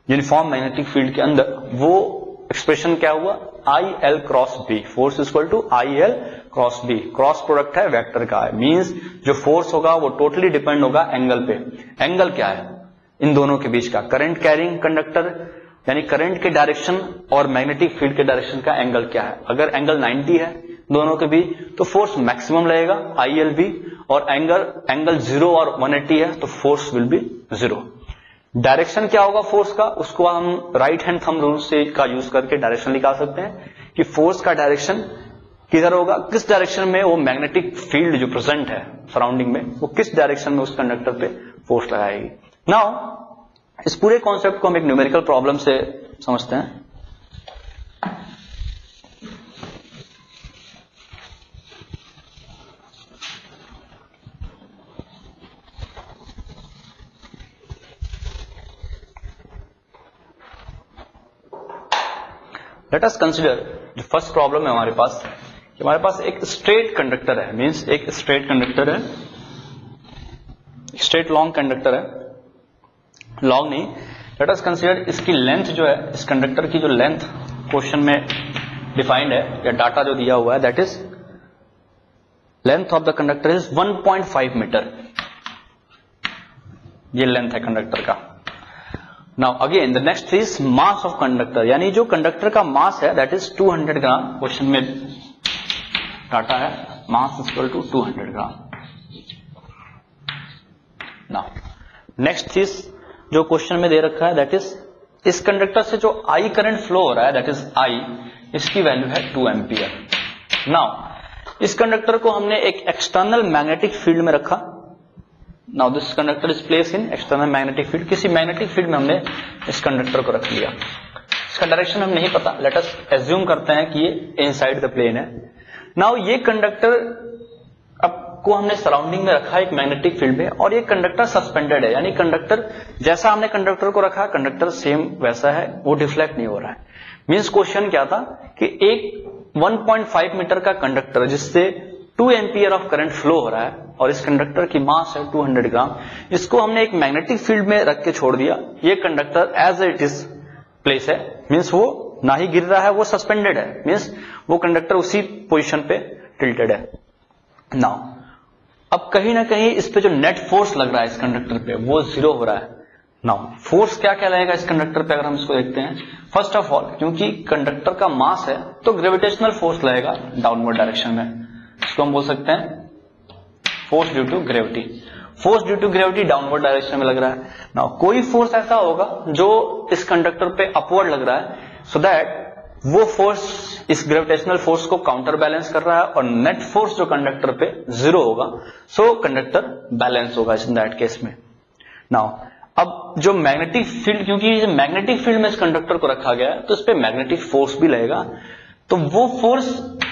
यूनिफॉर्म मैग्नेटिक फील्ड के अंदर, वो एक्सप्रेशन क्या हुआ, I L cross B, force equal to I L cross B, cross product है वेक्टर का है, मींस जो फोर्स होगा वो टोटली डिपेंड होगा एंगल पे। एंगल क्या है इन दोनों के बीच का, करंट कैरिंग कंडक्टर यानी करंट के डायरेक्शन और मैग्नेटिक फील्ड के डायरेक्शन का एंगल क्या है। अगर एंगल नाइंटी है दोनों के बीच तो फोर्स मैक्सिमम लगेगा आई एल बी, और एंगल एंगल जीरो और वन एटी है तो force will be zero. Direction क्या होगा फोर्स का, उसको हम राइट हैंड थंब रूल से का यूज करके डायरेक्शन निकाल सकते हैं कि फोर्स का डायरेक्शन किधर होगा, किस डायरेक्शन में वो मैग्नेटिक फील्ड जो प्रेजेंट है सराउंडिंग में, वो किस डायरेक्शन में उस कंडक्टर पे फोर्स लगाएगी। नाउ इस पूरे कॉन्सेप्ट को हम एक न्यूमेरिकल प्रॉब्लम से समझते हैं। लेट अस कंसिडर जो फर्स्ट प्रॉब्लम है हमारे पास, कि हमारे पास एक स्ट्रेट कंडक्टर है, मींस एक स्ट्रेट कंडक्टर है, स्ट्रेट लॉन्ग कंडक्टर है, लॉन्ग नहीं, लेट अस कंसिडर इसकी लेंथ जो है, इस कंडक्टर की जो लेंथ क्वेश्चन में डिफाइंड है या डाटा जो दिया हुआ है, that is length of the conductor is one point five metre, ये लेंथ है कंडक्टर का। Now again the next is mass of conductor, यानी जो कंडक्टर का मास है that is two hundred gram, question में डाटा है mass equal to two hundred gram. Now next is जो क्वेश्चन में दे रखा है दैट इज इस कंडक्टर से जो आई करंट फ्लो हो रहा है दैट इज आई, इसकी वैल्यू है टू एम्पियर। नाउ इस कंडक्टर को हमने एक एक्सटर्नल मैग्नेटिक फील्ड में रखा। Now this conductor is place in external magnetic field, किसी मैग्नेटिक फील्ड में हमने इस कंडक्टर को रख लिया। इसका डायरेक्शन हमें नहीं पता, लेट अस एज्यूम करते हैं कि ये इनसाइड द प्लेन है। नाउ ये कंडक्टर अब को हमने सराउंडिंग में रखा एक मैग्नेटिक फील्ड में, और ये कंडक्टर सस्पेंडेड है, यानी कंडक्टर जैसा हमने कंडक्टर को रखा कंडक्टर सेम वैसा है, वो डिफ्लेक्ट नहीं हो रहा है। मींस क्वेश्चन क्या था कि एक वन पॉइंट फाइव मीटर का कंडक्टर जिससे two ampere of current flow हो रहा है, और इस कंडक्टर की मास है टू हंड्रेड ग्राम, इसको हमने एक मैग्नेटिक फील्ड में रख के छोड़ दिया। ये conductor as it is place है, मींस वो ना ही गिर रहा है, वो सस्पेंडेड है, मींस वो कंडक्टर उसी पोजीशन पे टिल्टेड है। नाउ अब कहीं ना कहीं इस पे जो नेट फोर्स लग रहा है इस कंडक्टर पे वो जीरो हो रहा है। नाउ फोर्स क्या क्या लगेगा इस कंडक्टर पे, अगर हम इसको देखते हैं, फर्स्ट ऑफ ऑल क्योंकि कंडक्टर का मास है तो ग्रेविटेशनल फोर्स लगेगा डाउनवर्ड डायरेक्शन में, इसको हम बोल सकते हैं force due to gravity. Force due to gravity downward direction में लग रहा है। नाउ कोई फोर्स ऐसा होगा जो इस कंडक्टर पे अपवर्ड लग रहा है, सो so दैट वो फोर्स इस ग्रेविटेशनल फोर्स को काउंटर बैलेंस कर रहा है, और नेट फोर्स जो कंडक्टर पे जीरो होगा, सो कंडक्टर बैलेंस होगा इन दैट केस में। नाउ अब जो मैग्नेटिक फील्ड, क्योंकि मैग्नेटिक फील्ड में इस कंडक्टर को रखा गया है तो इस पे मैग्नेटिक फोर्स भी लगेगा, तो वो फोर्स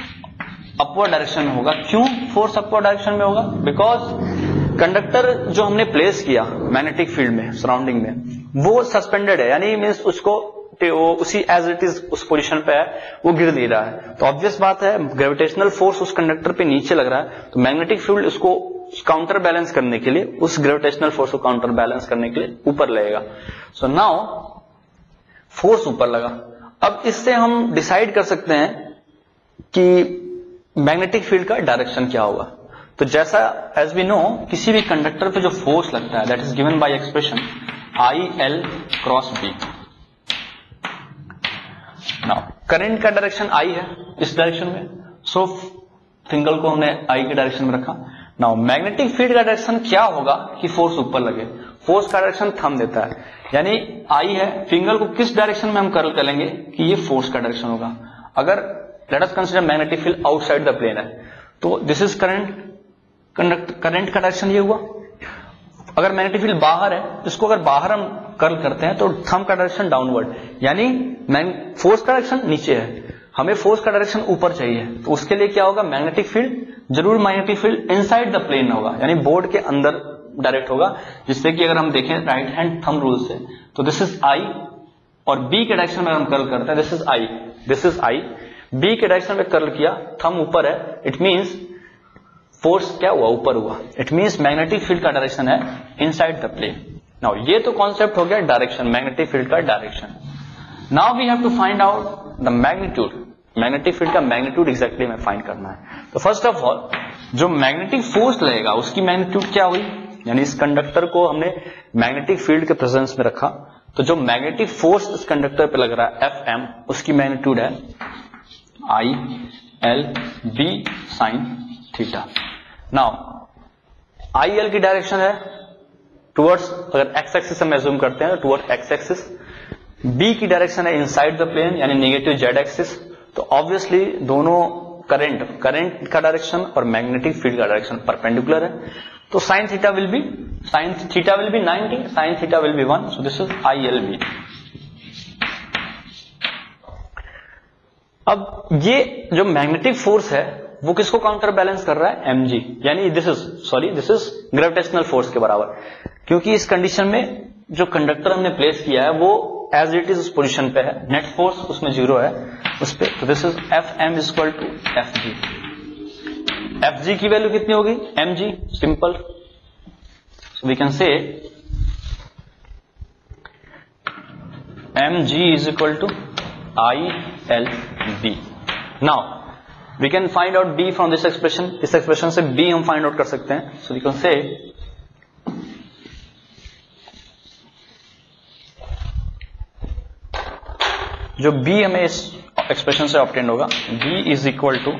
अपवर्ड डायरेक्शन में होगा। क्यों फोर्स अपवर्ड डायरेक्शन में होगा? बिकॉज कंडक्टर जो हमने प्लेस किया मैग्नेटिक फील्ड में सराउंडिंग में, वो सस्पेंडेड है, यानी मींस उसको वो उसी एज इट इज उस पोजीशन पे है, वो गिर नहीं रहा है। तो ऑब्वियस बात है ग्रेविटेशनल फोर्स उस कंडक्टर पे नीचे लग रहा है, तो मैग्नेटिक फील्ड उसको काउंटर बैलेंस करने के लिए, उस ग्रेविटेशनल फोर्स को काउंटर बैलेंस करने के लिए ऊपर लगेगा। सो नाउ फोर्स ऊपर लगा। अब इससे हम डिसाइड कर सकते हैं कि मैग्नेटिक फील्ड का डायरेक्शन क्या होगा। तो जैसा एज वी नो, किसी भी कंडक्टर पे जो फोर्स लगता है that is given by expression I L cross B. Now current का डायरेक्शन आई है इस डायरेक्शन में, सो फिंगर को हमने आई के डायरेक्शन में रखा। नाउ मैग्नेटिक फील्ड का डायरेक्शन क्या होगा कि फोर्स ऊपर लगे। फोर्स का डायरेक्शन थंब देता है, यानी आई है, फिंगर को किस डायरेक्शन में हम कर्ल करेंगे कि ये फोर्स का डायरेक्शन होगा। अगर let us consider magnetic field outside the plane है, तो this is current, conduct current का डायरेक्शन ये हुआ। अगर मैग्नेटिक फील्ड बाहर है, इसको अगर बाहर हम कर्ल करते हैं तो थंब का डायरेक्शन डाउनवर्ड, यानी फोर्स का डायरेक्शन नीचे है, हमें फोर्स का डायरेक्शन ऊपर चाहिए। तो उसके लिए क्या होगा, मैग्नेटिक फील्ड जरूर magnetic field inside the plane होगा, यानी बोर्ड के अंदर डायरेक्ट होगा। जिससे कि अगर हम देखें राइट हैंड थंब रूल से, तो दिस इज आई, और बी के डायरेक्शन में हम कर्ल करते हैं, this is I, this is I, B के डायरेक्शन में कर्ल किया, थंब ऊपर है, इट मींस फोर्स क्या हुआ, ऊपर हुआ। इट मींस मैग्नेटिक फील्ड का डायरेक्शन है इनसाइड द प्लेन। नाउ ये तो कॉन्सेप्ट हो गया डायरेक्शन, मैग्नेटिक फील्ड का direction. Now we have to find out the magnitude, magnetic field का मैग्नीट्यूड एग्जैक्टली हमें फाइंड करना है। तो फर्स्ट ऑफ ऑल जो मैग्नेटिक फोर्स लगेगा उसकी मैग्नीट्यूड क्या हुई, यानी इस कंडक्टर को हमने मैग्नेटिक फील्ड के प्रेजेंस में रखा, तो जो मैग्नेटिक फोर्स इस कंडक्टर पे लग रहा है एफ एम, उसकी मैग्नीट्यूड है I L B sine theta. Now I L की डायरेक्शन है टुवर्ड्स, अगर एक्स एक्सिस हम एज्यूम करते हैं तो टुवर्ड्स एक्स एक्सिस, बी की डायरेक्शन है इनसाइड द प्लेन यानी नेगेटिव जेड एक्सिस। तो ऑब्वियसली दोनों करंट करंट का डायरेक्शन और मैग्नेटिक फील्ड का डायरेक्शन परपेंडिकुलर है, तो sine theta will be sine theta will be ninety, sine theta will be one, so this is I L B. अब ये जो मैग्नेटिक फोर्स है वो किसको काउंटर बैलेंस कर रहा है, एम जी, यानी this is sorry this is gravitational force के बराबर, क्योंकि इस कंडीशन में जो कंडक्टर हमने प्लेस किया है वो एज इट इज उस पोजीशन पे है, नेट फोर्स उसमें जीरो है उस पे, तो this is F M is equal to F G. एफ जी की वैल्यू कितनी होगी, M G, simple, we can say M G is equal to I L B. Now we can find out B from this expression, इस expression से B हम find out कर सकते हैं, सो वी कैन से जो b हमें इस एक्सप्रेशन से ऑब्टेन होगा, b is equal to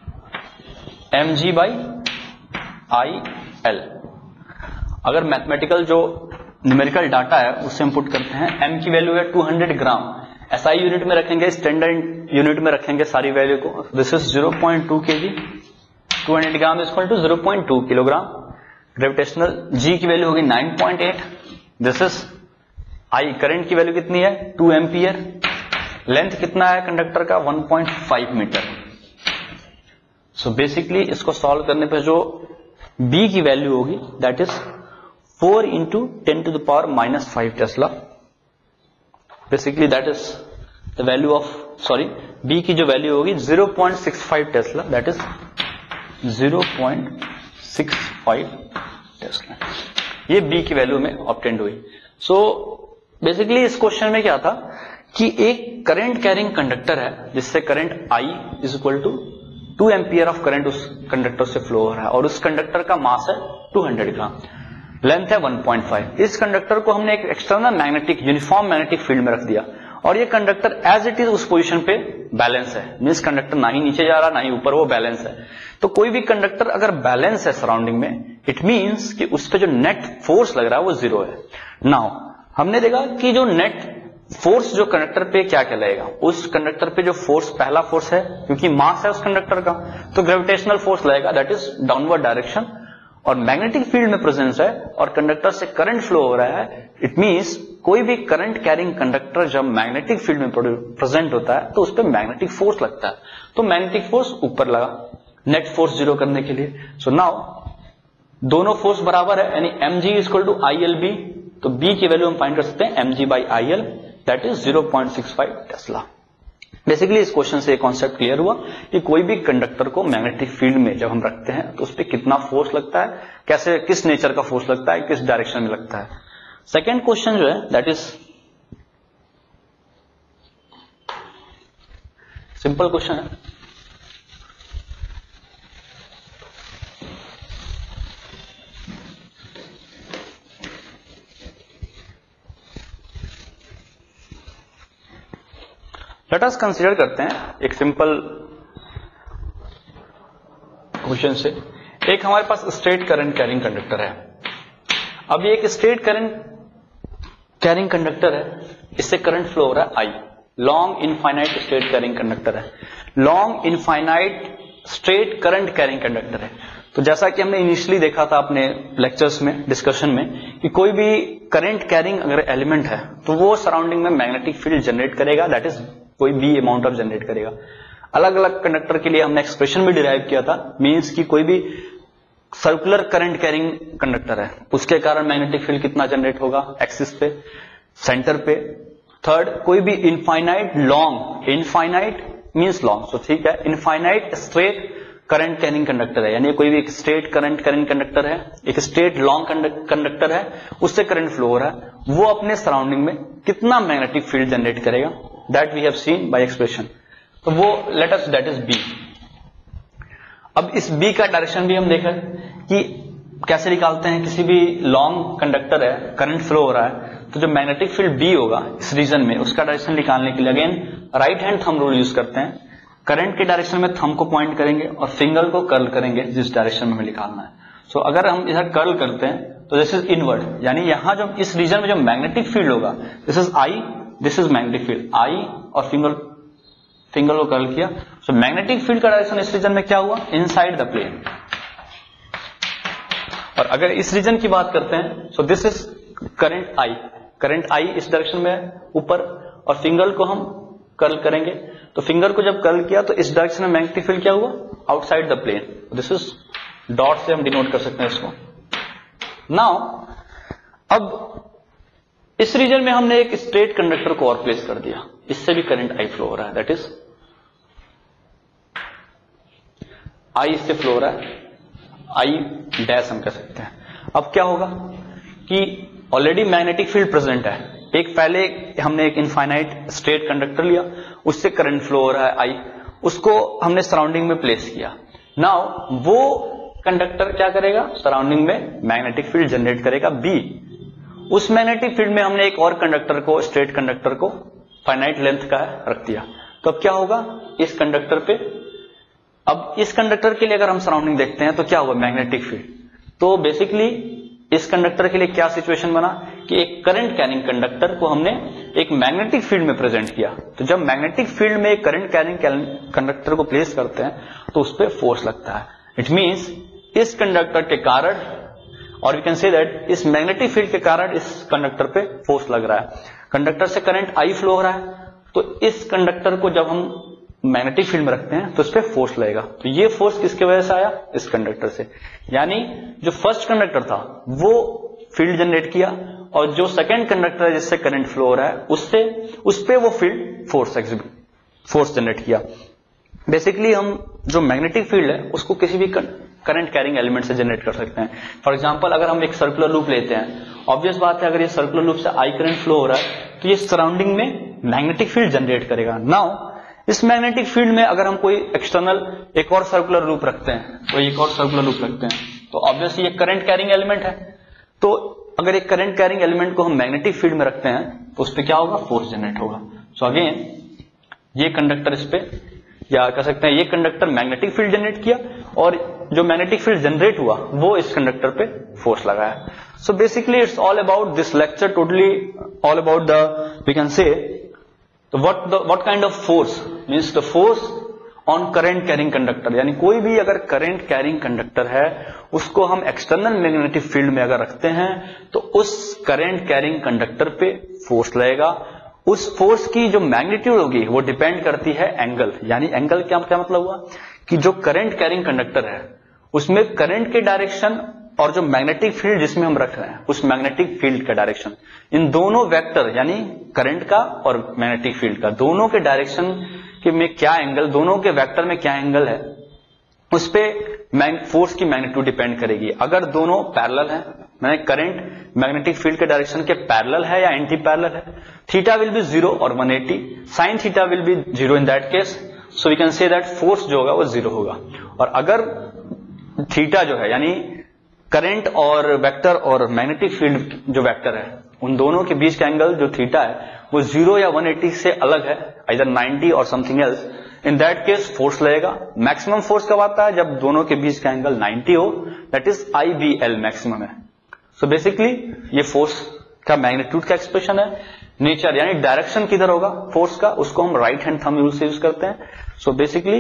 M G by I L. अगर मैथमेटिकल जो न्यूमेरिकल डाटा है उससे हम पुट करते हैं, m की वैल्यू है two hundred gram, SI unit में रखेंगे, स्टैंडर्ड यूनिट में रखेंगे सारी वैल्यू को, this is zero point two kg, two hundred gram is equal to zero point two kilogram. Gravitational g की वैल्यू होगी nine point eight, this is I current की value कितनी है, टू एम्पियर, लेंथ कितना है conductor का, one point five metre. So basically इसको solve करने पर जो B की वैल्यू होगी that is four into ten to the power minus five tesla, basically that is the value of sorry B की जो वैल्यू होगी zero point six five tesla, that is zero point six five tesla, ये B की value में obtained हुई। So basically इस question में क्या था कि एक करंट कैरिंग कंडक्टर है जिससे current I is equal to two ampere of current उस कंडक्टर से फ्लो हो रहा है, और उस कंडक्टर का मास है टू हंड्रेड ग्राम, लेंथ है वन पॉइंट फाइव। इस कंडक्टर को हमने एक external magnetic uniform magnetic field में रख दिया, और ये कंडक्टर एज इट इज उस पोजीशन पे बैलेंस है, मींस कंडक्टर ना ही नीचे जा रहा ना ही ऊपर, वो बैलेंस है। तो कोई भी कंडक्टर अगर बैलेंस है सराउंडिंग में, इट मींस कि उस पे जो नेट फोर्स लग रहा है वो जीरो है। नाउ हमने देखा कि जो नेट फोर्स जो कंडक्टर पे क्या कहलाएगा, उस कंडक्टर पे जो फोर्स पहला फोर्स है, क्योंकि मास है उस कंडक्टर का, तो ग्रेविटेशनल फोर्स लगेगा, दैट इज डाउनवर्ड डायरेक्शन, और मैग्नेटिक फील्ड में प्रेजेंस है और कंडक्टर से करंट फ्लो हो रहा है, इट मींस कोई भी करंट कैरिंग कंडक्टर जब मैग्नेटिक फील्ड में प्रेजेंट होता है तो उस पर मैग्नेटिक फोर्स लगता है, तो मैग्नेटिक फोर्स ऊपर लगा नेट फोर्स जीरो करने के लिए। सो नाउ दोनों फोर्स बराबर है, यानी M G is equal to I L B, तो बी की वैल्यू हम फाइंड कर सकते हैं M G by I L, that is zero point six five tesla. Basically इस क्वेश्चन से एक कॉन्सेप्ट क्लियर हुआ कि कोई भी कंडक्टर को मैग्नेटिक फील्ड में जब हम रखते हैं तो उस पर कितना फोर्स लगता है, कैसे किस नेचर का फोर्स लगता है, किस डायरेक्शन में लगता है। सेकेंड क्वेश्चन जो है दैट इज सिंपल क्वेश्चन है, लेट अस कंसीडर करते हैं एक सिंपल क्वेश्चन से, एक हमारे पास स्ट्रेट करंट कैरिंग कंडक्टर है। अब ये एक स्ट्रेट करंट कैरिंग कंडक्टर है, इससे करंट फ्लो हो रहा है I, long infinite straight carrying conductor है, long infinite straight current carrying conductor है। तो जैसा कि हमने इनिशियली देखा था अपने लेक्चर्स में, डिस्कशन में, कि कोई भी करंट कैरिंग अगर एलिमेंट है तो वो सराउंडिंग में मैग्नेटिक फील्ड जनरेट करेगा, दैट इज कोई बी अमाउंट ऑफ जनरेट करेगा। अलग अलग कंडक्टर के लिए हमने एक्सप्रेशन भी डिराइव किया था, मींस कि कोई भी सर्कुलर करंट कैरिंग कंडक्टर है उसके कारण मैग्नेटिक फील्ड कितना जनरेट होगा, एक्सिस पे, सेंटर पे। थर्ड, कोई भी infinite long, infinite means long, so ठीक है, infinite straight current carrying conductor है, यानी कोई भी एक स्ट्रेट करंट कैरिंग कंडक्टर है, एक स्ट्रेट लॉन्ग कंडक्टर है, उससे करंट फ्लो हो रहा है, वो अपने सराउंडिंग में कितना मैग्नेटिक फील्ड जनरेट करेगा, that we have seen by expression. तो वो let us that is B. अब इस बी का डायरेक्शन भी हम देखा कि कैसे निकालते हैं। किसी भी लॉन्ग कंडक्टर है, करंट फ्लो हो रहा है, तो जो मैग्नेटिक फील्ड बी होगा इस रीजन में, उसका डायरेक्शन निकालने के लिए again right hand thumb rule use करते हैं। करंट के डायरेक्शन में थंब को पॉइंट करेंगे और फिंगर को कर्ल करेंगे जिस डायरेक्शन में हमें निकालना है। सो so, अगर हम इधर कर्ल करते हैं तो दिस इज इनवर्ड, यानी यहां जो इस रीजन में जो मैग्नेटिक फील्ड होगा, this is I, this is magnetic field, I और फिंगर फिंगर को कर्ल किया। सो मैग्नेटिक फील्ड का डायरेक्शन इस रीजन में क्या हुआ, इनसाइड द प्लेन। और अगर इस रीजन की बात करते हैं, so this is current I, current I इस डायरेक्शन में ऊपर, और फिंगर को हम कर्ल करेंगे। तो फिंगर को जब कर्ल किया तो इस डायरेक्शन में मैग्नेटिक फील्ड क्या हुआ, outside the plane. This is dot से हम डिनोट कर सकते हैं इसको। नाउ अब इस रीजन में हमने एक स्ट्रेट कंडक्टर को और प्लेस कर दिया, इससे भी करंट आई फ्लो हो रहा है, दैट इज आई इससे फ्लो हो रहा है, आई डैश हम कह सकते हैं। अब क्या होगा कि ऑलरेडी मैग्नेटिक फील्ड प्रेजेंट है, एक पहले हमने एक इनफाइनाइट स्ट्रेट कंडक्टर लिया, उससे करंट फ्लो हो रहा है आई, उसको हमने सराउंडिंग में प्लेस किया। नाउ वो कंडक्टर क्या करेगा, सराउंडिंग में मैग्नेटिक फील्ड जनरेट करेगा बी। उस मैग्नेटिक फील्ड में हमने एक और कंडक्टर को, स्ट्रेट कंडक्टर को फाइनाइट लेंथ का रख दिया। तो अब क्या होगा इस कंडक्टर पे, अब इस कंडक्टर के लिए अगर हम सराउंडिंग देखते हैं तो क्या हुआ, मैग्नेटिक फील्ड। तो बेसिकली इस कंडक्टर के लिए क्या सिचुएशन बना कि एक करंट कैरिंग कंडक्टर को हमने एक मैग्नेटिक फील्ड में प्रेजेंट किया। तो जब मैग्नेटिक फील्ड में एक करंट कैरिंग कंडक्टर को प्लेस करते हैं तो उस पर फोर्स लगता है। इट मींस इस कंडक्टर के कारण, और वी कैन से दैट इस मैग्नेटिक फील्ड के कारण इस कंडक्टर पे फोर्स लग रहा है। कंडक्टर से करंट आई फ्लो हो रहा है, तो इस कंडक्टर को जब हम मैग्नेटिक फील्ड में रखते हैं तो इस पे फोर्स लगेगा। तो ये फोर्स किसके वजह से आया, इस कंडक्टर से। यानी जो फर्स्ट कंडक्टर था वो फील्ड जनरेट किया, और जो सेकंड कंडक्टर है जिससे करंट फ्लो हो रहा है उससे उस पे वो field force exhibit force generate किया। बेसिकली हम जो मैग्नेटिक फील्ड है उसको किसी भी करंट कैरिंग एलिमेंट से जनरेट कर सकते हैं। फॉर एग्जांपल अगर हम एक सर्कुलर लूप लेते हैं, ऑब्वियस बात है अगर ये सर्कुलर लूप से आई करंट फ्लो हो रहा है तो ये सराउंडिंग में मैग्नेटिक फील्ड जनरेट करेगा। नाउ इस मैग्नेटिक फील्ड में अगर हम कोई एक्सटर्नल एक और सर्कुलर लूप रखते हैं, तो एक और सर्कुलर लूप रखते हैं, तो ऑब्वियसली ये करंट कैरिंग एलिमेंट है। तो अगर एक करंट कैरिंग एलिमेंट को हम मैग्नेटिक फील्ड में रखते हैं तो उस पर क्या होगा, फोर्स जनरेट होगा। सो अगेन ये कंडक्टर इस पे, या कह सकते हैं ये कंडक्टर मैग्नेटिक फील्ड जनरेट किया, और जो मैग्नेटिक फील्ड जनरेट हुआ वो इस कंडक्टर पे फोर्स लगाया। So basically it's all about this lecture, totally all about the we can say what the what kind of force means the force on current carrying conductor, यानी कोई भी अगर current carrying conductor है उसको हम external magnetic field में अगर रखते हैं तो उस करंट कैरिंग कंडक्टर पे फोर्स लगेगा। उस फोर्स की जो मैग्नीट्यूड होगी वो डिपेंड करती है एंगल, यानी एंगल क्या क्या मतलब हुआ कि जो करंट कैरिंग कंडक्टर है उसमें करंट के डायरेक्शन और जो मैग्नेटिक फील्ड जिसमें हम रख रहे हैं उस मैग्नेटिक फील्ड का डायरेक्शन, इन दोनों वेक्टर यानी करंट का और मैग्नेटिक फील्ड का, दोनों के डायरेक्शन के में क्या एंगल, दोनों के वेक्टर में क्या एंगल है, उस पे फोर्स की मैग्नीट्यूड डिपेंड करेगी। अगर दोनों पैरेलल है, मैंने करंट मैग्नेटिक फील्ड के डायरेक्शन के पैरेलल है या एंटी पैरेलल है, थीटा विल बी जीरो और one eighty, sine theta will be zero in that case, so we can say that force जो होगा वो जीरो होगा। और अगर थीटा जो है यानी करंट और वेक्टर और मैग्नेटिक फील्ड जो वेक्टर है उन दोनों के बीच का एंगल जो थीटा है वो जीरो या वन एटी से अलग है, इधर नाइंटी और something else, in that case force लगेगा। मैक्सिमम फोर्स कब आता है, जब दोनों के बीच का एंगल नाइंटी हो, that is I B L maximum है। सो बेसिकली ये फोर्स का मैग्नीट्यूड का एक्सप्रेशन है। नेचर यानी डायरेक्शन किधर होगा फोर्स का, उसको हम राइट हैंड थंब रूल से यूज करते हैं। सो so बेसिकली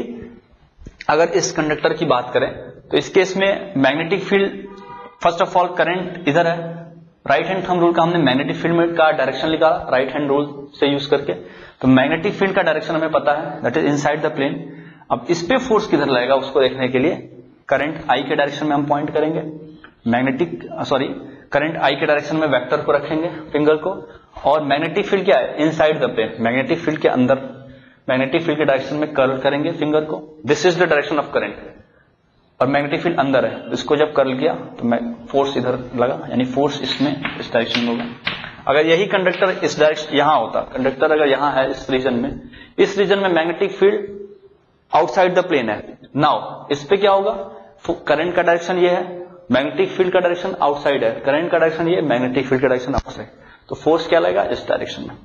अगर इस कंडक्टर की बात करें तो इस केस में magnetic field, first of all current इधर है, राइट हैंड थंब रूल का हमने मैग्नेटिक फील्ड का डायरेक्शन निकाला राइट हैंड रूल से यूज करके, तो मैग्नेटिक फील्ड का डायरेक्शन हमें पता है, that is inside the plane. अब इस पे फोर्स किधर लगेगा उसको देखने के लिए करंट आई के डायरेक्शन में हम पॉइंट करेंगे, मैग्नेटिक सॉरी करंट आई के डायरेक्शन में वेक्टर को रखेंगे फिंगर को, और मैग्नेटिक फील्ड क्या है, inside the plane, magnetic field के अंदर, मैग्नेटिक फील्ड के डायरेक्शन में कर्ल करेंगे फिंगर को। This is the direction of current. और मैग्नेटिक फील्ड अंदर है, इसको जब कर्ल किया तो मैं फोर्स इधर लगा, यानी फोर्स इसमें इस डायरेक्शन में होगा। अगर यही कंडक्टर इस डायरेक्शन यहां होता, कंडक्टर अगर यहां है इस रीजन में, इस रीजन में magnetic field outside the plane है। नाउ इस पे क्या होगा, करंट का डायरेक्शन ये है, मैग्नेटिक फील्ड का डायरेक्शन आउटसाइड है, करंट का डायरेक्शन ये, मैग्नेटिक फील्ड का डायरेक्शन आउटसाइड, तो फोर्स क्या लगेगा इस डायरेक्शन में।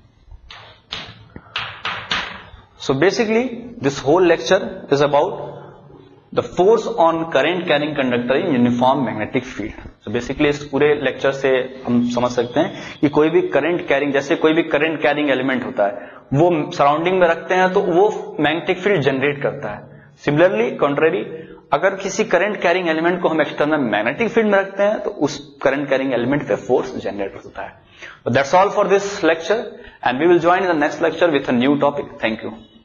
So basically this whole lecture is about the force on current carrying conductor in uniform magnetic field. So basically इस पूरे लेक्चर से हम समझ सकते हैं कि कोई भी करंट कैरिंग, जैसे कोई भी करंट कैरिंग एलिमेंट होता है वो सराउंडिंग में रखते हैं तो वो मैग्नेटिक फील्ड जनरेट करता है। सिमिलरली कॉन्ट्रेरी, अगर किसी करंट कैरिंग एलिमेंट को हम एक्सटर्नल मैग्नेटिक फील्ड में रखते हैं तो उस करंट कैरिंग एलिमेंट पे फोर्स जनरेट होता है। That's all for this lecture and we will join in the next lecture with a new topic. Thank you.